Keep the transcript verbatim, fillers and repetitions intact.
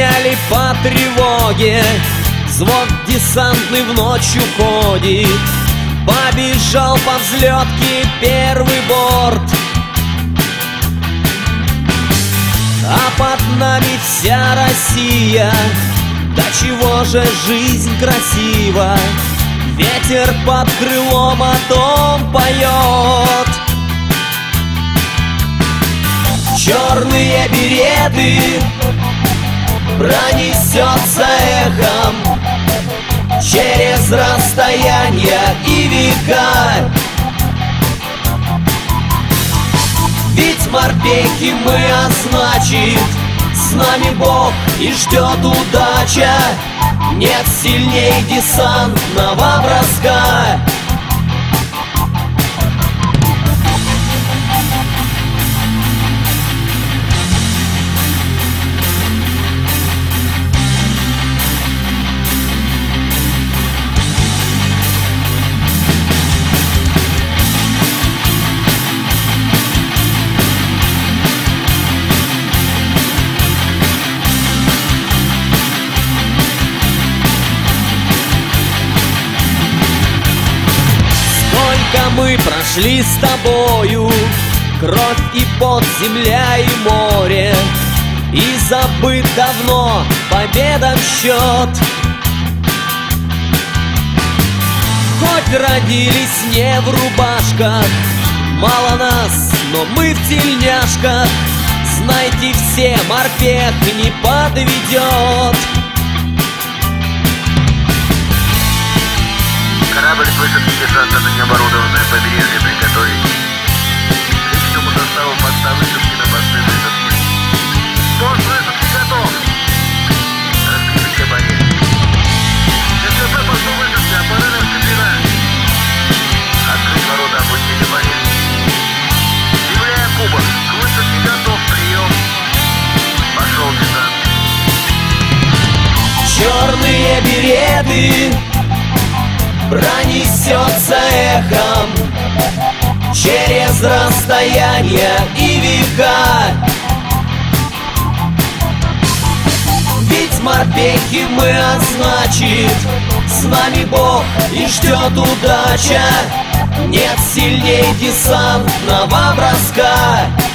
подняли по тревоге, взвод десантный в ночь уходит. Побежал по взлетке первый борт, а под нами вся Россия. Да чего же жизнь красива, ветер под крылом о том поет. Черные береты пронесется эхом через расстояния и века. Ведь морпехи мы, а значит, с нами Бог и ждет удача. Нет сильней десантного броска. Мы прошли с тобою кровь и пот, земля и море, и забыт давно победам счет. Хоть родились не в рубашках, мало нас, но мы в тельняшках. Знайте все, морпех не подведет. Корабль к высадке десанта на необорудованное побережье приготовить. Личному составу поста высадки на посты высадки. Пост высадки готов. Раскрыть кабаре. ДСП посту высадки, аппарат раскреплена. Открыть ворота, опустить кабаре. Являем кубок. К высадке готов. Прием. Пошел десант. Черные береты пронесется эхом через расстояния и века. Ведь морпехи мы, а значит, с нами Бог и ждет удача. Нет сильней десантного броска.